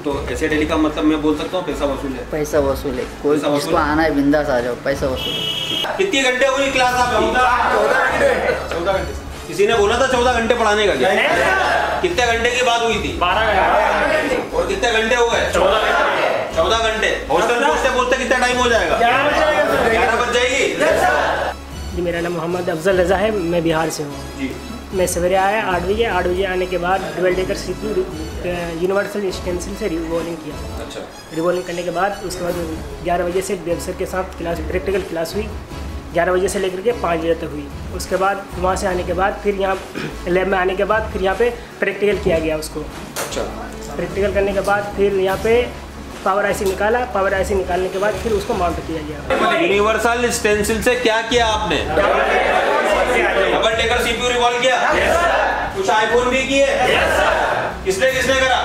तो ऐसे डेली का मतलब मैं बोल सकता हूँ पैसा वसूल है। पैसा वसूल है, कोई जिसको आना है बिंदास आ जाओ, पैसा वसूल है। कितने घंटे हुई क्लास आपकी? 14 घंटे। किसी ने बोला था 14 घंटे पढ़ाने का क्या? कितने घंटे की बात हुई थी? 12 घंटे। और कितने घंटे हो गए? 14 घंटे। हॉस्टल पहुँचते कितना टाइम हो जाएगा? 11 बज जाएगी। जी मेरा नाम मोहम्मद अफजल रज़ा है, मैं बिहार से हूँ जी। मैं सवेरे आया 8 बजे आने के बाद double decker CPU universal stencil से रिवॉल्विंग किया। अच्छा। रिवॉल्विंग करने के बाद उसके बाद 11 बजे से वेब सर के साथ क्लास प्रैक्टिकल क्लास हुई, 11 बजे से लेकर के 5 बजे तक हुई। उसके बाद वहाँ से आने के बाद फिर यहाँ लैब में आने के बाद फिर यहाँ पे प्रैक्टिकल किया गया उसको। अच्छा। प्रैक्टिकल करने के बाद फिर यहाँ पे पावर आईसी निकाला, पावर आईसी निकालने के बाद फिर उसको माउंट किया गया। यूनिवर्सल स्टेंसिल से क्या किया आपने? डबल डेकर CPU रिवॉल्व किया? कुछ आईफोन भी किए? किसने किसने करा?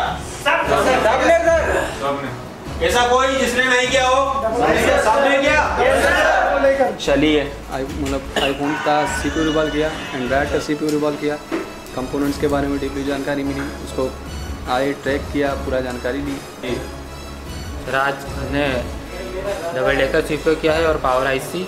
सबने। ऐसा कोई जिसने नहीं किया हो? सबने किया। चलिए मतलब आईफोन का CPU रिवॉल्व किया, एंड्रॉयड का CPU रिवॉल्व किया, कंपोनेंट्स के बारे में डीपली जानकारी मिली, उसको आए ट्रैक किया, पूरा जानकारी ली। राज ने डबल डेकर CPU किया है और पावर आईसी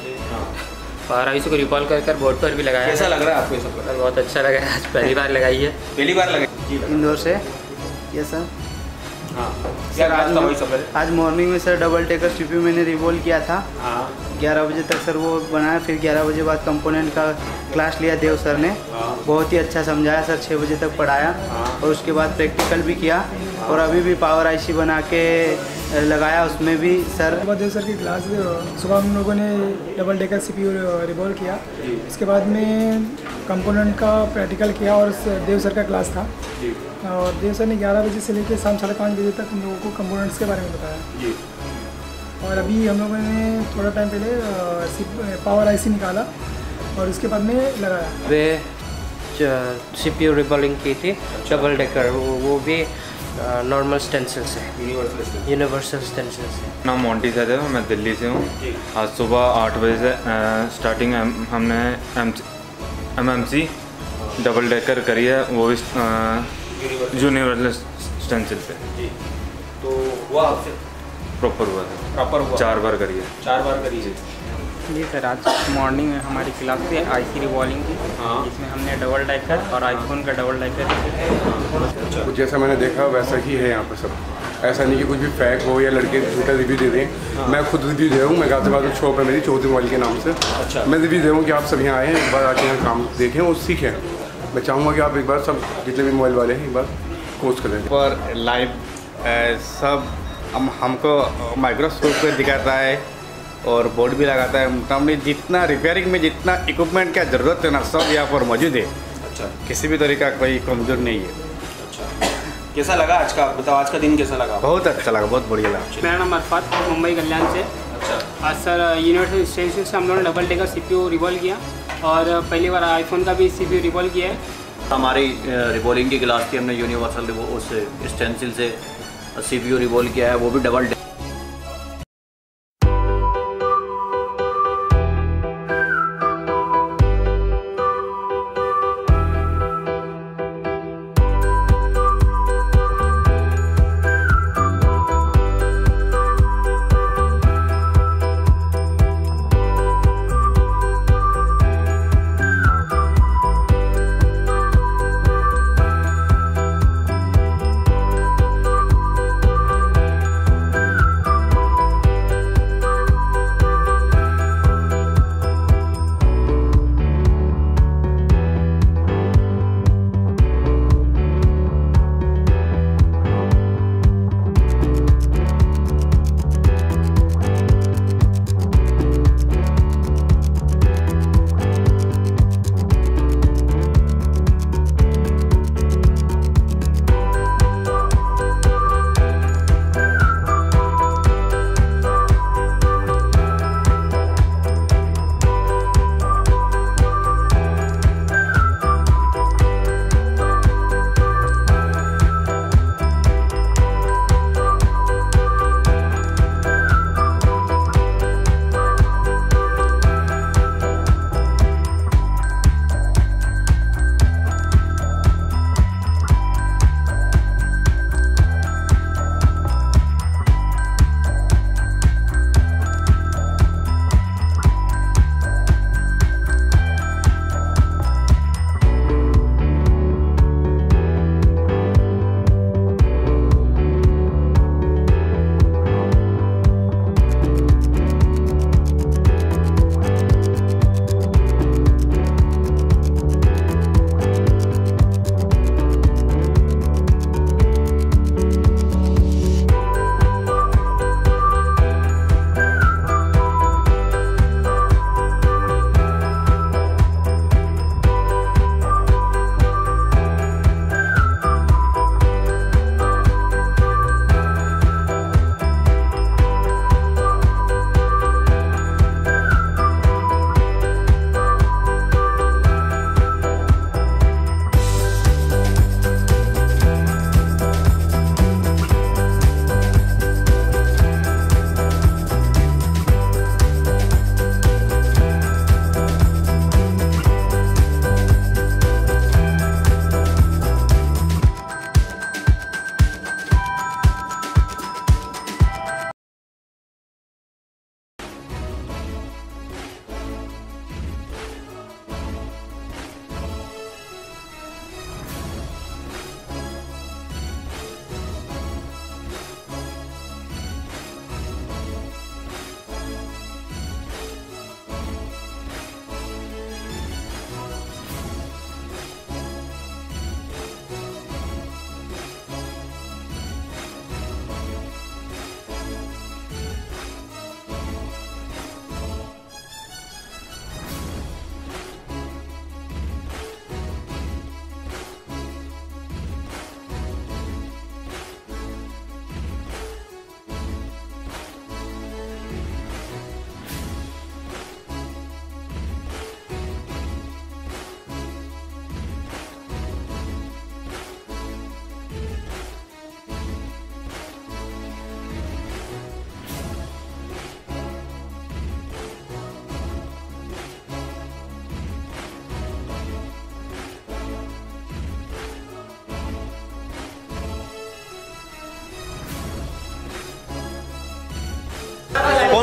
को रिकॉल कर बोर्ड पर भी लगाया। कैसा लग रहा है आपको ये सब? बहुत अच्छा लगा है, आज पहली बार लगाई है। पहली बार लगाई? इंदौर से। Yes sir. हाँ। सर आज मॉर्निंग में सर डबल डेकर CPU मैंने रिवॉल्व किया था। हाँ। 11 बजे तक सर वो बनाया, फिर 11 बजे बाद कंपोनेंट का क्लास लिया देव सर ने। बहुत ही अच्छा समझाया सर, 6 बजे तक पढ़ाया और उसके बाद प्रैक्टिकल भी किया और अभी भी पावर आईसी बना के लगाया, उसमें भी सर। देव सर की क्लास सुबह हम लोगों ने डबल डेकर CPU रिवॉल्व किया, उसके बाद में कंपोनेंट का प्रैक्टिकल किया और देव सर का क्लास था और देव सर ने 11 बजे से लेकर शाम 5:30 बजे तक हम लोगों को कंपोनेंट्स के बारे में बताया। और अभी हम लोगों ने थोड़ा टाइम पहले पावर आईसी निकाला और उसके बाद में लगाया। वे CPU रिवॉल्विंग की थी डबल डेकर, वो भी नॉर्मल स्टेंसिल से, यूनिवर्सल स्टेंसिल से। नाम मोंटी सैयद, मैं दिल्ली से हूँ। आज सुबह 8 बजे से स्टार्टिंग हमने MMC डबल डेकर करी है, वो भी यूनिवर्सल स्टेंसिल पे। तो वो आपसे प्रॉपर हुआ था? प्रॉपर हुआ। 4 बार करी है। 4 बार करी है जी सर। आज मॉर्निंग में हमारी क्लास थी आईसी रिवॉल्विंग की, जिसमें हमने डबल डेकर और आईफोन का डबल डेकर। कुछ जैसा मैंने देखा वैसा ही है यहाँ पर सब, ऐसा नहीं कि कुछ भी फैक हो या लड़के झूठा रिव्यू दे दें। मैं खुद रिव्यू दे रहा हूँ, मैं गाजियाबाद शॉप है मेरी चौधरी मोबाइल के नाम से। अच्छा। मैं रिव्यू दे रहा हूँ कि आप सब यहाँ आएँ, एक बार आके यहाँ काम देखें और सीखें। मैं चाहूँगा कि आप एक बार सब जितने भी मोबाइल वाले हैं एक बार कोर्स करें। पर लाइव सब हमको माइक्रोस्कोप पे दिखाता है और बोर्ड भी लगाता है। मोटामोटी जितना रिपेयरिंग में जितना इक्विपमेंट का ज़रूरत है ना, सब यहाँ पर मौजूद है। अच्छा। किसी भी तरह का कोई कमजोर नहीं है। अच्छा। कैसा लगा आज का, बताओ आज का दिन कैसा लगा? बहुत अच्छा लगा, बहुत बढ़िया लगा। मेरा नाम अरफात, मुंबई कल्याण से। अच्छा। आज सर यूनिवर्सल स्टेंसिल से हम लोगों ने डबल डेकर CPU रिवॉल्व किया और पहली बार आईफोन का भी CPU रिवॉल्व किया है। हमारी रिवॉल्विंग की क्लास थी, हमने यूनिवर्सल उससे स्टेंसिल से CPU रिवॉल्व किया है, वो भी डबल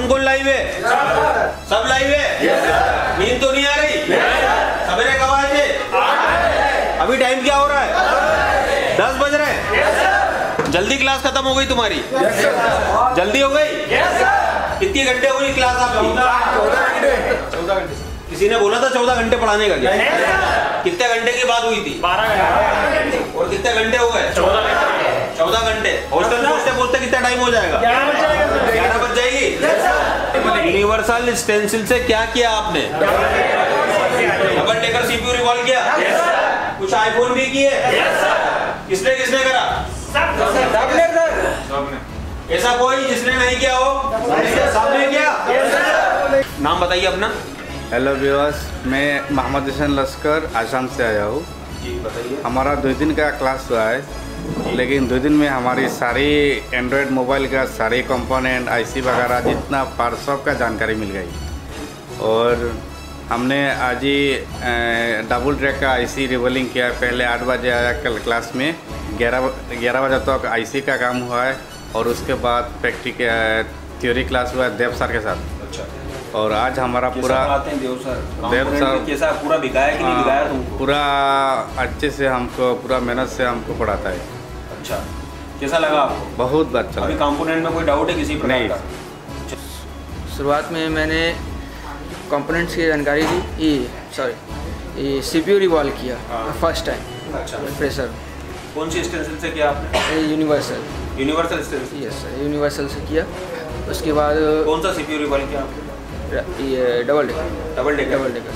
कौन लाइव है? सब लाइव है? नींद तो नहीं आ रही? सवेरे कब आए थे? अभी टाइम क्या हो रहा है? 10 बज रहे हैं। जल्दी क्लास खत्म हो गई तुम्हारी? जल्दी हो गई? कितने घंटे हुई क्लास आपकी? 14 घंटे। किसी ने बोला था 14 घंटे पढ़ाने का क्या? कितने घंटे की बात हुई थी? 12 घंटे। और कितने घंटे हो गए? 14 घंटे। हॉस्टल पहुंचते पहुंचते कितना टाइम हो जाएगा? 11 बज जाएगी। यूनिवर्सल स्टेंसिल से क्या किया आपने? डबल डेकर सीपीयू रिवॉल्व किया? कुछ आईफोन भी किए? किसने किसने करा? सबने। ऐसा कोई जिसने नहीं किया हो? सबने किया। नाम बताइए अपना। हेलो व्यूअर्स, मैं मोहम्मद हसन लश्कर आसाम से आया हूँ। जी बताइए। हमारा 2 दिन का क्लास हुआ है, लेकिन 2 दिन में हमारी सारी एंड्रॉयड मोबाइल का सारे कंपोनेंट आईसी वगैरह जितना पार्ट सब का जानकारी मिल गई। और हमने आज ही डबल ट्रैक का आईसी रिवॉल्विंग किया। पहले 8 बजे आया कल क्लास में, 11 बजे तक आईसी का काम हुआ है। और उसके बाद प्रैक्टिकल थ्योरी क्लास हुआ है देव सर के साथ। अच्छा। और आज हमारा पूरा देव सर कैसा पूरा बिगाया कि नहीं बिगाया तुमको? पूरा अच्छे से हमको पूरा मेहनत से हमको पढ़ाता है। अच्छा, कैसा लगा आपको? बहुत अच्छा। अभी कंपोनेंट में कोई डाउट है किसी प्रकार का? शुरुआत में मैंने कंपोनेंट्स की जानकारी दी, ये सीपीयू रिवॉल्व किया फर्स्ट टाइम। अच्छा। प्रेशर कौन सी स्टेंसिल से किया आपने? Universal stencil. Yes sir, universal से किया। उसके बाद कौन सा सीपीयू रिवॉल्व किया आपने? ये डबल डेकर।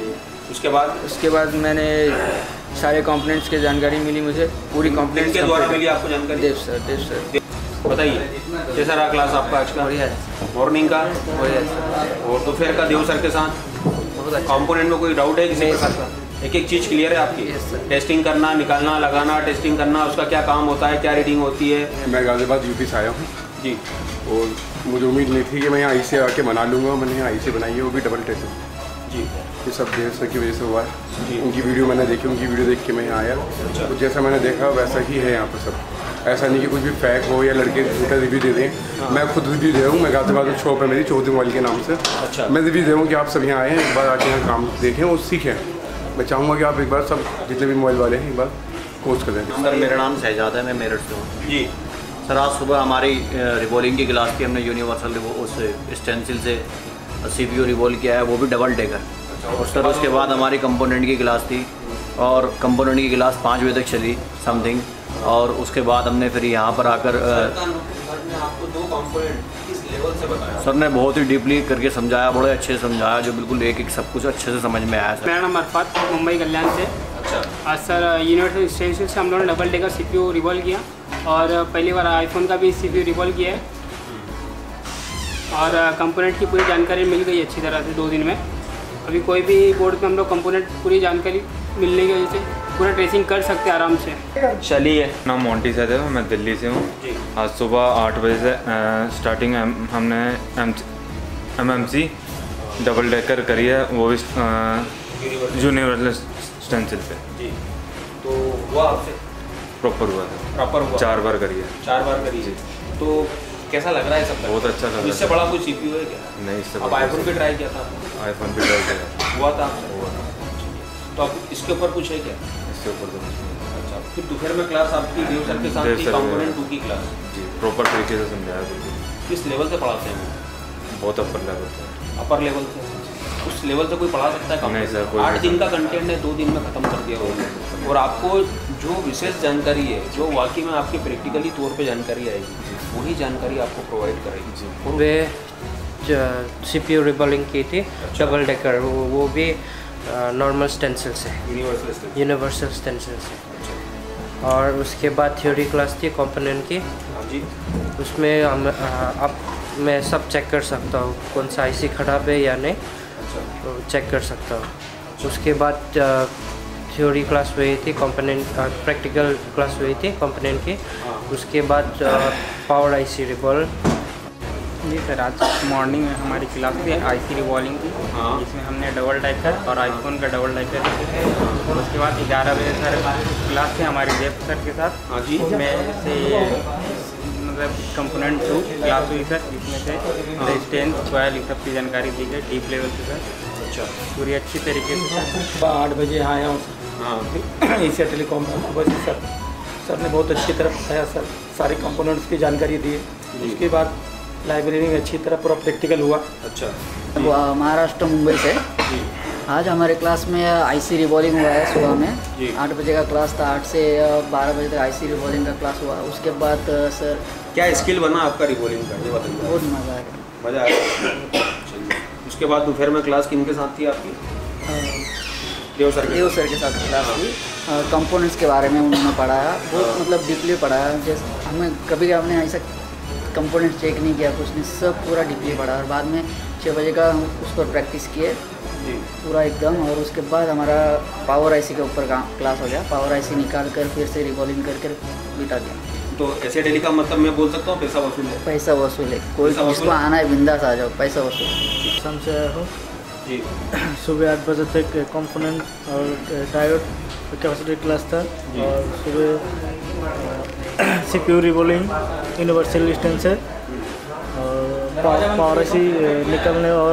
उसके बाद मैंने सारे कंपोनेंट्स की जानकारी मिली मुझे, पूरी कंपोनेंट्स के द्वारा मिली आपको जानकारी? देव सर। बताइए कैसा रहा क्लास आपका आज का? बढ़िया। मॉर्निंग का बढ़िया। और दोपहर का देव सर के साथ? बहुत अच्छा। कंपोनेंट में कोई डाउट है किसी प्रकार का? एक एक चीज़ क्लियर है आपकी? टेस्टिंग करना, निकालना, लगाना, टेस्टिंग करना, उसका क्या काम होता है, क्या रीडिंग होती है? मैं गाजियाबाद यूपी से आया हूँ जी। और मुझे उम्मीद नहीं थी कि मैं यहाँ आईसी आके बना लूँगा। मैंने यहाँ आईसी बनाई है, वो भी डबल टेस्ट जी। ये सब देव सर की वजह से हुआ है। उनकी वीडियो मैंने देखी, उनकी वीडियो देख के मैं यहाँ आया। तो जैसा मैंने देखा वैसा ही है यहाँ पर सब। ऐसा नहीं कि कुछ भी फेक हो या लड़के झूठा रिव्यू दे दें। मैं खुद रिव्यू दे रहा हूँ। मैं गाजियाबाद शॉप है मेरी, चौधरी मोबाइल के नाम से। अच्छा। मैं रिव्यू दे रहा हूँ कि आप सब यहाँ आएँ, एक बार आके यहाँ काम देखें और सीखें। मैं चाहूँगा कि आप एक बार सब जितने भी मोबाइल वाले हैं एक बार कोर्स करें। सर मेरा नाम शहजाद है, मैं मेरठ से हूँ जी। सर आज सुबह हमारी रिवॉल्विंग की क्लास थी। हमने यूनिवर्सल उस स्टेंसिल से सीपीयू रिवॉल्व किया है, वो भी डबल डेकर। और सर उसके बाद हमारी कंपोनेंट की क्लास थी और कंपोनेंट की क्लास 5 बजे तक चली समथिंग। और उसके बाद हमने फिर यहाँ पर आकर आपको 2 कंपोनेंट किस लेवल से बताया? सर ने बहुत ही डीपली करके समझाया, बड़े अच्छे से समझाया, जो बिल्कुल एक एक सब कुछ अच्छे से समझ में आया। सर मेरा नाम अरफात, मुंबई कल्याण से। अच्छा। आज सर यूनिवर्सल स्टेंसिल से हम लोगों ने डबल डेकर सीपीयू रिवॉल्व किया और पहली बार आईफोन का भी सीपीयू रिवॉल्व किया है। और कंपोनेंट की पूरी जानकारी मिल गई अच्छी तरह से 2 दिन में। अभी कोई भी बोर्ड में हम लोग कंपोनेंट पूरी जानकारी मिलने की वजह से पूरा ट्रेसिंग कर सकते हैं आराम से। चलिए। नाम मोंटी सैद, मैं दिल्ली से हूँ। आज सुबह 8 बजे से स्टार्टिंग हमने MMC डबल डेकर करी है, वो भी यूनिवर्सल स्टेंसिल से। जी। तो वो आपसे प्रॉपर हुआ था? 4 बार करी है। 4 बार करी है। तो कैसा लग रहा है सब? बहुत अच्छा लग रहा है। इससे बड़ा कोई सीपीयू है क्या? नहीं, इससे अब आईफोन पे ट्राई किया था? आईफोन पे ट्राई किया हुआ था आपसे? हुआ था। तो अब इसके ऊपर कुछ है क्या? इसके ऊपर तो अच्छा। फिर दोपहर में क्लास आपकी देव सर के साथ थी, कंपोनेंट 2 की क्लास? जी, प्रॉपर तरीके से समझाया बिल्कुल। किस लेवल से पढ़ाते हैं? बहुत अपर लेवल से। अपर लेवल से? उस लेवल से कोई पढ़ा सकता है? नहीं सर, 8 दिन का कंटेंट है, 2 दिन में ख़त्म कर दिया होगा। और आपको जो विशेष जानकारी है, जो वाकई में आपके प्रैक्टिकली तौर पे जानकारी आएगी, वही जानकारी आपको प्रोवाइड करेगी। और वे सीपीयू रिवॉल्विंग की थी डबल डेकर, वो भी नॉर्मल स्टेंसिल से, यूनिवर्सल स्टेंसिल से। और उसके बाद थ्योरी क्लास थी कंपोनेंट की। जी। उसमें हम अब मैं सब चेक कर सकता हूँ कौन सा आईसी खराब है या नहीं, तो चेक कर सकता हूँ। उसके बाद थ्योरी क्लास हुई थी, कंपोनेंट प्रैक्टिकल क्लास हुई थी कंपोनेंट की। उसके बाद पावर आईसी रिवॉल्व। जी सर, आज मॉर्निंग में हमारी क्लास थी आईसी रिवॉल्विंग की, जिसमें हमने डबल डेकर और आईफोन का डबल डेकर और उसके बाद 11 बजे सर क्लास थी हमारी देव सर के साथ। जी। उसमें से मतलब कंपोनेंट 2 क्लास हुई सर, जिसमें से रेजिस्टेंस कॉइल ये सब की जानकारी दी गई डीप लेवल से सर। अच्छा, पूरी अच्छी तरीके से सर। 8 बजे यहाँ आया हूँ सर, एशिया टेलीकॉम बस सर ने बहुत अच्छी तरह बताया सर, सारे कंपोनेंट्स की जानकारी दी। उसके बाद लाइब्रेरी में अच्छी तरह पूरा प्रैक्टिकल हुआ। अच्छा, महाराष्ट्र मुंबई से आज हमारे क्लास में आईसी रिवॉल्विंग हुआ है सुबह में। 8 बजे का क्लास था, 8 से 12 बजे तक आईसी रिवॉल्विंग का क्लास हुआ। उसके बाद सर क्या स्किल बना आपका रिवॉल्विंग का, ये बताइए। बहुत मज़ा आया। मज़ा आया। उसके बाद दोपहर में क्लास किन के साथ थी आपकी? देव सर के साथ क्लास थी। कंपोनेंट्स के बारे में उन्होंने पढ़ाया, बहुत मतलब डीपली पढ़ाया। जैसे हमें कभी हमने ऐसा कंपोनेंट चेक नहीं किया, कुछ नहीं, सब पूरा डीपली पढ़ा। और बाद में 6 बजे का हम उस पर प्रैक्टिस किए पूरा एकदम। और उसके बाद हमारा पावर आईसी के ऊपर क्लास हो गया। पावर आईसी निकाल कर फिर से रिवॉल्विंग करके बिठा दिया। तो एशिया टेली का मतलब मैं बोल सकता हूँ पैसा वसूल है? पैसा वसूल है, कोई जिसको आना है बिंदास आ जाओ, पैसा वसूल है। शाम से आया हूँ जी। सुबह 8 बजे तक कंपोनेंट और डायोड कैपेसिटर क्लास था। और सुबह CPU रिवॉल्विंग, यूनिवर्सल स्टेंसर और पावर आईसी निकलने और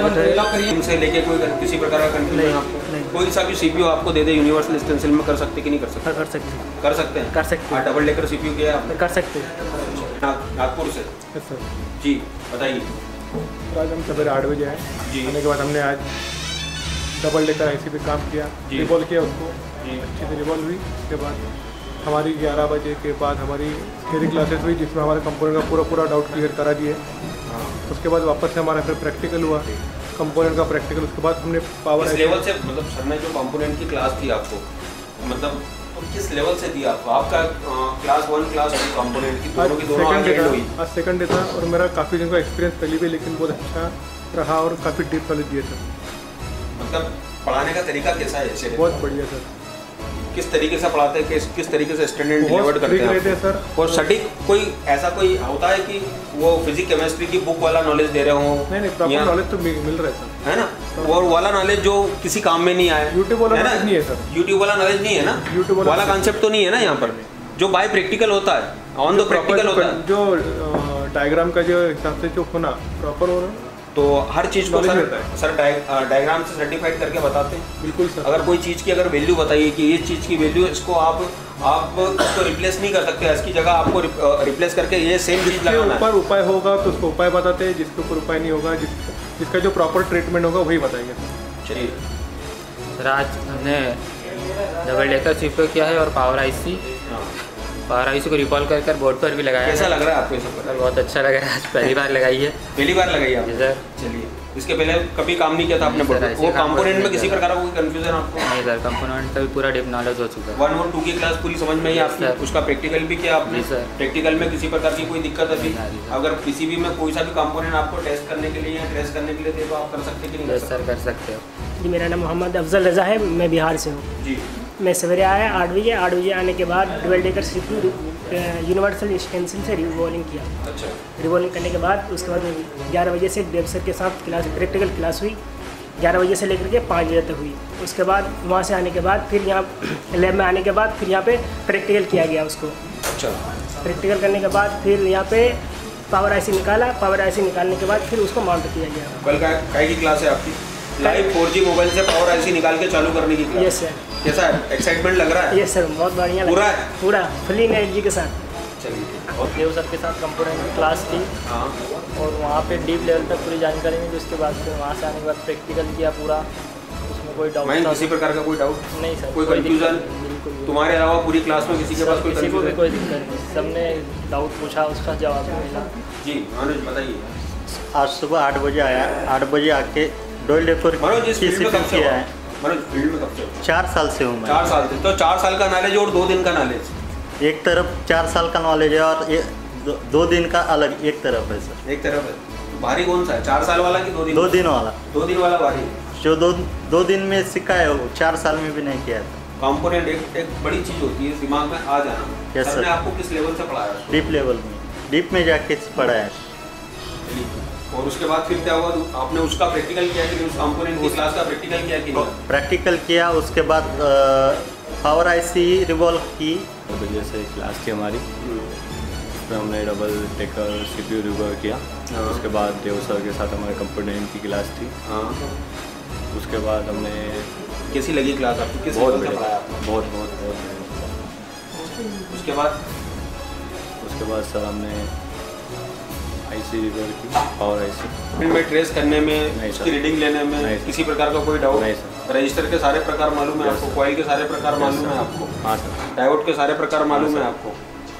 से लेके कोई किसी प्रकार का कंफ्यूजन आपको? कोई सा भी CPU आपको दे दे यूनिवर्सल स्टेंसिल में, कर सकते कि नहीं कर सकते? कर सकते हैं। कर सकते हैं। डबल डेकर CPU किया है आपने? कर सकते हैं। नागपुर से सर जी, बताइए। आज हम सवेरे 8 बजे आए जी। आने के बाद हमने आज डबल डेकर आईसी पे काम किया, रिवॉल्व किया उसको, अच्छे से रिवॉल्व हुई। उसके बाद हमारी 11 बजे के बाद हमारी थ्योरी क्लासेस हुई, जिसमें हमारे कंपोनेंट का पूरा डाउट क्लियर करा दिए। उसके बाद वापस से हमारा फिर प्रैक्टिकल हुआ, कंपोनेंट का प्रैक्टिकल। उसके बाद हमने पावर लेवल से, मतलब सर ने जो कंपोनेंट की क्लास थी आपको, मतलब तो किस लेवल से दी आपको? आपका क्लास 1 क्लास 2 कंपोनेंट की दोनों हुई? आज सेकंड डे था और मेरा काफ़ी दिन का एक्सपीरियंस पहले भी, लेकिन बहुत अच्छा रहा और काफ़ी डीप नॉलेज दिया सर। मतलब पढ़ाने का तरीका कैसा है? बहुत बढ़िया सर। किस तरीके से पढ़ाते हैं, किस तरीके से स्टैंडर्ड डिलीवर करते हैं सर? और सटीक कोई ऐसा कोई होता है कि वो फिजिक्स केमिस्ट्री की बुक वाला नॉलेज दे रहे हो? नहीं, प्रॉपर नॉलेज तो मिल रहा है सर, है ना? और वाला नॉलेज जो किसी काम में नहीं आया, यूट्यूब वाला नॉलेज नहीं है सर। यूट्यूब वाला नॉलेज नहीं है ना, यूट्यूब वाला कॉन्सेप्ट तो नहीं है ना यहाँ पर, जो बाय प्रैक्टिकल होता है, ऑन द प्रैक्टिकल होता है, जो डायग्राम का जो हिसाब से जो होना प्रॉपर हो रहा। तो हर चीज़ को सर डायग्राम से सर्टिफाइड करके बताते हैं। बिल्कुल सर। अगर कोई चीज़ की अगर वैल्यू बताइए कि इस चीज़ की वैल्यू, इसको आप इसको रिप्लेस नहीं कर सकते, इसकी जगह आपको रिप्लेस करके ये सेम चीज़ लगाना है। ऊपर उपाय होगा तो उसको उपाय बताते हैं, जिसके ऊपर उपाय नहीं होगा, जिसका जो प्रॉपर ट्रीटमेंट होगा वही बताएंगे। चलिए सर, आज हमने डबल डेकर CPU किया है और पावर आईसी को रिकॉल कर बोर्ड पर भी लगाया। कैसा लग रहा है आपको ये सब? सर बहुत अच्छा लग रहा है, आज पहली बार लगाई है। पहली बार लगाई है सर? चलिए, इसके पहले कभी काम नहीं किया था आपने बोर्ड? वो कंपोनेंट में किसी प्रकार का कोई कंफ्यूजन आपको? नहीं सर, कंपोनेंट का भी पूरा डीप नॉलेज हो चुका है। 1 और 2 की क्लास पूरी समझ में ही आपकी? उसका प्रैक्टिकल भी किया आपने? सर। प्रैक्टिकल में किसी प्रकार की कोई दिक्कत अभी? अगर पीसीबी में कोई सा भी कंपोनेंट आपको टेस्ट करने के लिए या ट्रेस करने के लिए दे तो आप कर सकते कि नहीं? सर कर सकते हो। जी, मेरा नाम मोहम्मद अफजल रज़ा है, मैं बिहार से हूँ जी। मैं सवेरे आया 8 बजे आने के बाद double decker CPU universal stencil से रिवॉल्विंग किया। अच्छा। रिवॉल्विंग करने के बाद उसके बाद 11 बजे से देव सर के साथ प्रैक्टिकल क्लास हुई। 11 बजे से लेकर के 5 बजे तक हुई। उसके बाद वहाँ से आने के बाद फिर यहाँ लैब में आने के बाद फिर यहाँ पे प्रैक्टिकल किया गया उसको। अच्छा। प्रैक्टिकल करने के बाद फिर यहाँ पे पावर आईसी निकाला। पावर आईसी निकालने के बाद फिर उसको माउंट किया गया। कल काय की क्लास है आपकी? लाइव 4G मोबाइल से पावर आईसी निकाल के चालू करने की क्लास? Yes sir. कैसा है, एक्साइटमेंट लग रहा है? यस सर, बहुत बढ़िया पूरा है, पूरा फुल एनर्जी के साथ। चलिए। और देव सर के साथ कंपोनेंट की क्लास थी। हाँ। और वहाँ पे डीप लेवल तक पूरी जानकारी मिली। उसके बाद फिर वहाँ से आने के बाद प्रैक्टिकल किया पूरा, उसमें कोई डाउट नहीं? किसी प्रकार का कोई डाउट नहीं सर? कोई कंफ्यूजन? तुम्हारे अलावा पूरी क्लास में किसी के पास कोई किसी को भी कोई दिक्कत नहीं, सबने डाउट पूछा, उसका जवाब मिला। जी मनोज बताइए। आज सुबह 8 बजे आया, 8 बजे आके डबल डेकर की CPU किया है। मनोज फील्ड में कब से? 4 साल से हूँ मैं। 4 साल से? तो 4 साल का नॉलेज और 2 दिन का नॉलेज? एक तरफ 4 साल का नॉलेज है और 2 दिन का अलग एक तरफ है सर। एक तरफ है। तो भारी कौन सा है, 4 साल वाला कि 2 दिन? 2 दिन वाला। 2 दिन वाला भारी? जो 2 दिन में सीखा है वो 4 साल में भी नहीं किया था। कंपोनेंट एक बड़ी चीज़ होती है दिमाग में आ जाना। Yes sir. ने आपको किस लेवल से पढ़ाया? डीप लेवल में, डीप में जाके पढ़ाया। और उसके बाद फिर क्या हुआ, आपने उसका प्रैक्टिकल किया कि उस कंपोनेंट की क्लास का प्रैक्टिकल किया कि नहीं? प्रैक्टिकल किया। उसके बाद पावर आईसी रिवॉल्व की। बजे से क्लास थी हमारी, उसमें हमने डबल डेकर CPU रिकॉल किया। उसके बाद देव सर के साथ हमारे कंपोनेंट की क्लास थी। उसके बाद हमने कैसी लगी क्लास आपको? किस बहुत लेवल से पढ़ाया आपको? बहुत। उसके बाद सर हमने IC रिकॉल की, पावर IC में ट्रेस करने में, उसकी रीडिंग लेने में किसी प्रकार का कोई डाउट? नहीं सर। रजिस्टर के सारे प्रकार मालूम है आपको? कॉइल के सारे प्रकार मालूम है आपको? हाँ सर। डायोड के सारे प्रकार मालूम है आपको?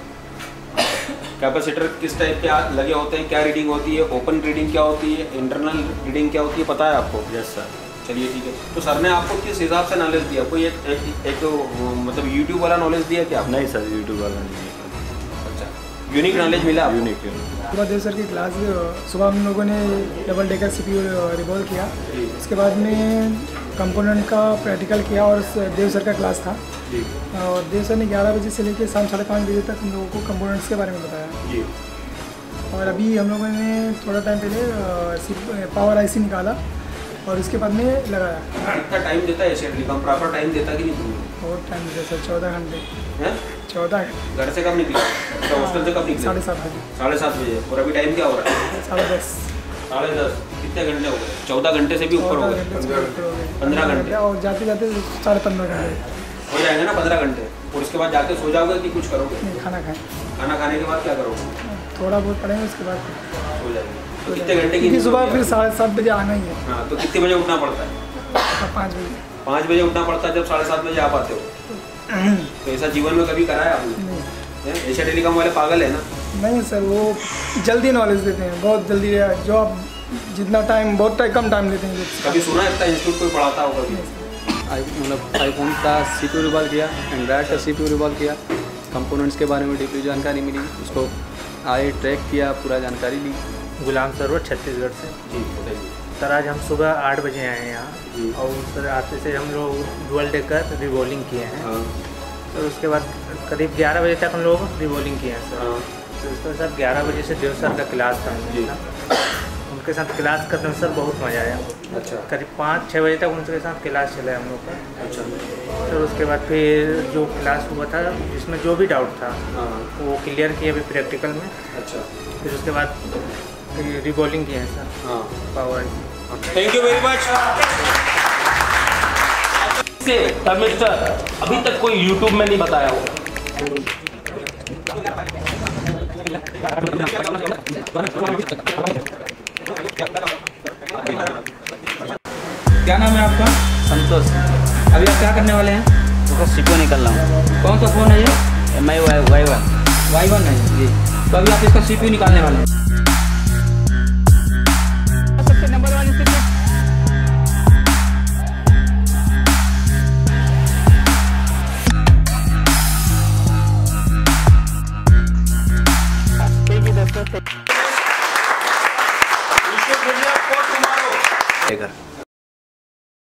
कैपेसिटर किस टाइप के लगे होते हैं, क्या रीडिंग होती है, ओपन रीडिंग क्या होती है, इंटरनल रीडिंग क्या होती है, पता है आपको? Yes sir. चलिए ठीक है। तो सर ने आपको किस हिसाब से नॉलेज दिया? कोई एक मतलब यूट्यूब वाला नॉलेज दिया क्या? नहीं सर, यूट्यूब वाला नहीं। अच्छा, यूनिक नॉलेज मिला आपको? यूनिक। सुबह देव सर की क्लास, सुबह हम लोगों ने डबल डेकर CPU रिवॉल्व किया। उसके बाद में कंपोनेंट का प्रैक्टिकल किया और देव सर का क्लास था। और देव सर ने 11 बजे से लेकर शाम 5:30 बजे तक हम लोगों को कंपोनेंट्स के बारे में बताया। और अभी हम लोगों ने थोड़ा टाइम पहले पावर IC निकाला और उसके बाद में लगाया। कितना टाइम देता है ऐसे टेलीकॉम? प्रॉपर टाइम देता कि नहीं? बहुत टाइम देता सर, 14 घंटे। 14 घंटे। घर से कब निकले? हॉस्टल से कब निकले? 7:30 बजे। 7:30 बजे। और अभी टाइम क्या हो रहा है? 10:30। 10:30। कितने घंटे हो गए? 14 घंटे से भी ऊपर हो गए। 15 घंटे। और जाते जाते 15.5 घंटे हो जाएंगे ना, 15 घंटे। और उसके बाद जाके सो जाओगे कि कुछ करोगे? खाना खाएं। खाना खाने के बाद क्या करोगे? थोड़ा बहुत पढ़ेंगे, उसके बाद सो जाएंगे। तो कितने घंटे की? सुबह फिर 7:30 बजे आना ही है। हाँ, तो कितने बजे उठना पड़ता है? 5 बजे। 5 बजे उठना पड़ता है, जब 7:30 बजे आ पाते हो। तो ऐसा जीवन में कभी करा है आपने? एशिया टेलीकॉम वाले पागल है ना? नहीं सर, वो जल्दी नॉलेज देते हैं, बहुत जल्दी। जो आप जितना टाइम, बहुत कम टाइम लेते हैं। कभी सुना है इतना इंस्टीट्यूट कोई पढ़ाता होगा? मतलब आईफोन का CPU रिवॉल्व किया, एंड्रॉयड का CPU रिवॉल्व किया, कंपोनेंट्स के बारे में डीपली जानकारी मिली, उसको आए ट्रैक किया, पूरा जानकारी ली। गुलाम सरवर छत्तीसगढ़ से। जी बताइए सर। आज हम सुबह 8 बजे आए हैं यहाँ और सर आते से हम लोग डुअल डेकर रिवॉल्विंग किए हैं। सर उसके बाद करीब 11 बजे तक हम लोग रिवॉल्विंग किए हैं सर। तो उसके बाद 11 बजे से देव सर का क्लास था उनके साथ क्लास करने में सर बहुत मज़ा आया। अच्छा। करीब 5-6 बजे तक उनके साथ क्लास चला है हम लोग का। अच्छा। सर उसके बाद फिर जो क्लास हुआ था जिसमें जो भी डाउट था वो क्लियर किया अभी प्रैक्टिकल में। अच्छा। फिर उसके बाद रिवॉल्विंग किया है सर। हाँ, power. Thank you very much. Mister अभी तक कोई यूट्यूब में नहीं बताया हो। क्या नाम है आपका? संतोष। अभी आप क्या करने वाले हैं? उसका CPU निकलना है। कौन सा फ़ोन है ये? MI Y1 है जी। तो अभी आप इसका CPU निकालने वाले हैं। सबसे नंबर 1